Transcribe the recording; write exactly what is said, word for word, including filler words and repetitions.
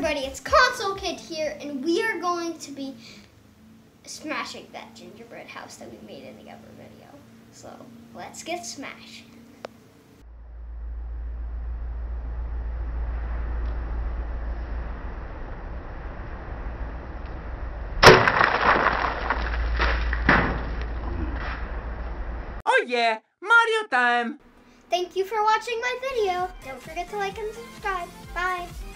everybody, it's Console Kid here, and we are going to be smashing that gingerbread house that we made in the other video. So, let's get smashed. Oh yeah, Mario time! Thank you for watching my video. Don't forget to like and subscribe. Bye.